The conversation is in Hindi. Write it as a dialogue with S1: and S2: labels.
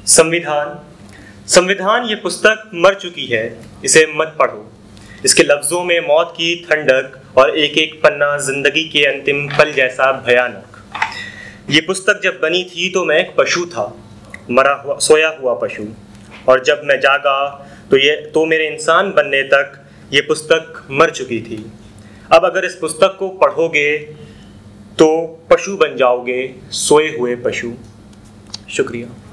S1: संविधान संविधान ये पुस्तक मर चुकी है, इसे मत पढ़ो। इसके लफ्ज़ों में मौत की ठंडक और एक एक पन्ना जिंदगी के अंतिम पल जैसा भयानक। ये पुस्तक जब बनी थी तो मैं एक पशु था, मरा हुआ सोया हुआ पशु, और जब मैं जागा तो मेरे इंसान बनने तक ये पुस्तक मर चुकी थी। अब अगर इस पुस्तक को पढ़ोगे तो पशु बन जाओगे, सोए हुए पशु। शुक्रिया।